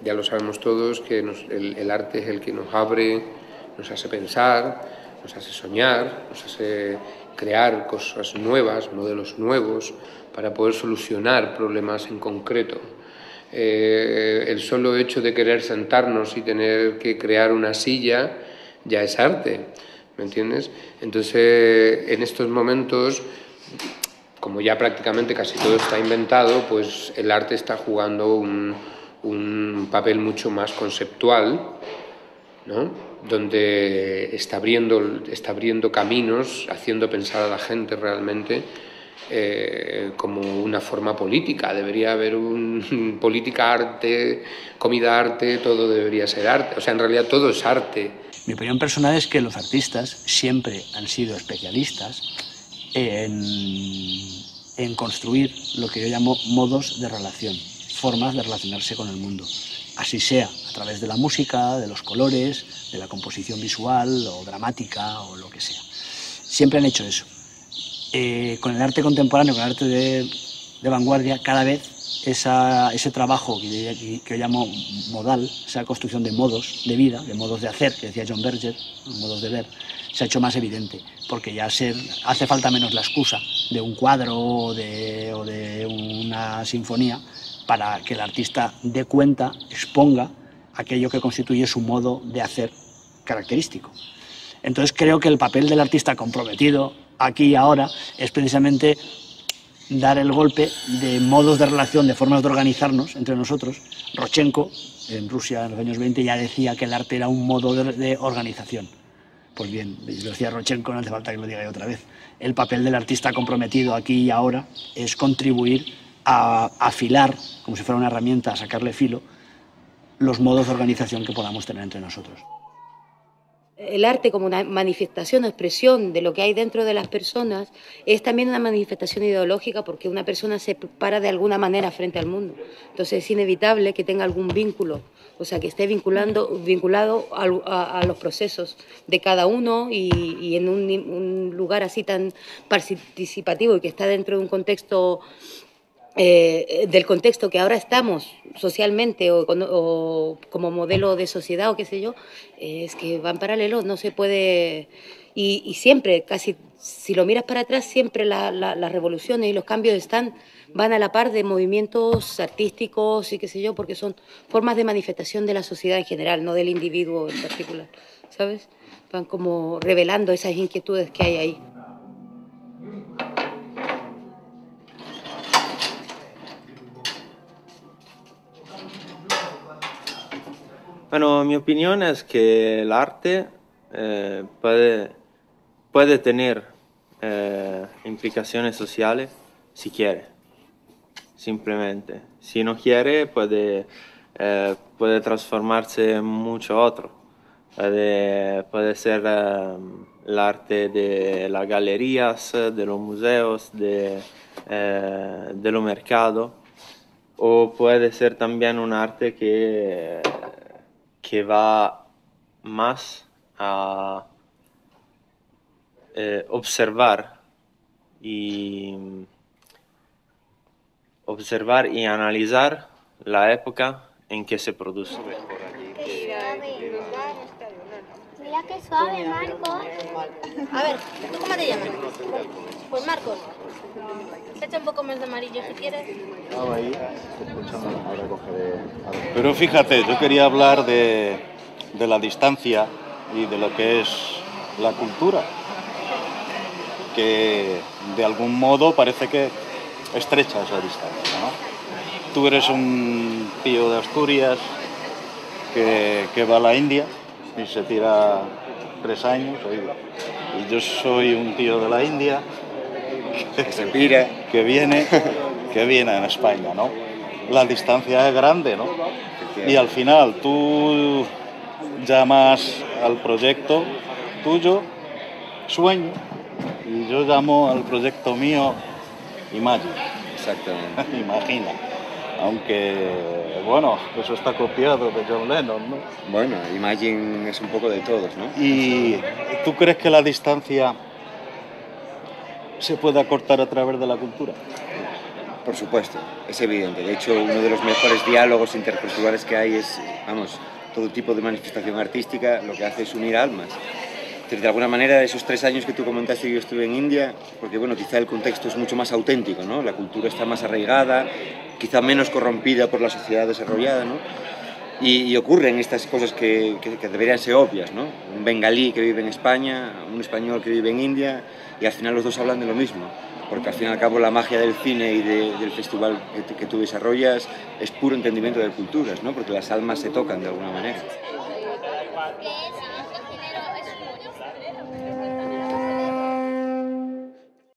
ya lo sabemos todos, que el arte es el que nos abre, nos hace pensar, nos hace soñar, nos hace crear cosas nuevas, modelos nuevos, para poder solucionar problemas en concreto. El solo hecho de querer sentarnos y tener que crear una silla ya es arte, ¿me entiendes? Entonces, en estos momentos, como ya prácticamente casi todo está inventado, pues el arte está jugando un papel mucho más conceptual, ¿no? Donde está abriendo caminos, haciendo pensar a la gente realmente como una forma política. Debería haber política, arte, comida, arte, todo debería ser arte. O sea, en realidad todo es arte. Mi opinión personal es que los artistas siempre han sido especialistas en construir lo que yo llamo modos de relación, formas de relacionarse con el mundo. Así sea a través de la música, de los colores, de la composición visual o dramática o lo que sea. Siempre han hecho eso. Con el arte contemporáneo, con el arte de vanguardia, cada vez ese trabajo que yo llamo modal, esa construcción de modos de vida, de modos de hacer, que decía John Berger, modos de ver, se ha hecho más evidente, porque ya hace falta menos la excusa de un cuadro o de una sinfonía para que el artista dé cuenta, exponga aquello que constituye su modo de hacer característico. Entonces creo que el papel del artista comprometido aquí y ahora es precisamente dar el golpe de modos de relación, de formas de organizarnos entre nosotros. Rodchenko, en Rusia en los años 20, ya decía que el arte era un modo de organización. Pues bien, lo decía Rodchenko, no hace falta que lo diga yo otra vez. El papel del artista comprometido aquí y ahora es contribuir a afilar, como si fuera una herramienta, a sacarle filo, los modos de organización que podamos tener entre nosotros. El arte como una manifestación o expresión de lo que hay dentro de las personas es también una manifestación ideológica, porque una persona se para de alguna manera frente al mundo. Entonces es inevitable que tenga algún vínculo, o sea, que esté vinculado a los procesos de cada uno y en un lugar así tan participativo y que está dentro de un contexto del contexto que ahora estamos socialmente o como modelo de sociedad o qué sé yo, es que van paralelos, no se puede. Y siempre, casi, si lo miras para atrás, siempre las revoluciones y los cambios van a la par de movimientos artísticos y qué sé yo, porque son formas de manifestación de la sociedad en general, no del individuo en particular, ¿sabes? Van como revelando esas inquietudes que hay ahí. Bueno, mi opinión es que el arte puede tener implicaciones sociales si quiere, simplemente. Si no quiere, puede transformarse en mucho otro. Puede ser el arte de las galerías, de los museos, de los mercados, o puede ser también un arte que va más a observar y analizar la época en que se produce. Mira qué suave, Marcos. A ver, ¿tú cómo te llamas? Pues Marcos. Echa un poco más de amarillo si quieres. Pero fíjate, yo quería hablar de la distancia y de lo que es la cultura, que de algún modo parece que estrecha esa distancia, ¿no? Tú eres un tío de Asturias que va a la India y se tira 3 años, y yo soy un tío de la India que viene en España, ¿no? La distancia es grande, ¿no? Y al final tú llamas al proyecto tuyo sueño y yo llamo al proyecto mío Imagine. Exactamente. Imagina. Aunque, bueno, eso está copiado de John Lennon, ¿no? Bueno, Imagine es un poco de todos, ¿no? ¿Y tú crees que la distancia se puede acortar a través de la cultura? Por supuesto, es evidente. De hecho, uno de los mejores diálogos interculturales que hay es, vamos, todo tipo de manifestación artística lo que hace es unir almas. Entonces, de alguna manera, esos 3 años que tú comentaste que yo estuve en India, porque bueno, quizá el contexto es mucho más auténtico, ¿no? La cultura está más arraigada, quizá menos corrompida por la sociedad desarrollada, ¿no? Y ocurren estas cosas que deberían ser obvias, ¿no? Un bengalí que vive en España, un español que vive en India, y al final los dos hablan de lo mismo, porque al fin y al cabo la magia del cine y del festival que tú desarrollas es puro entendimiento de culturas, ¿no? Porque las almas se tocan de alguna manera.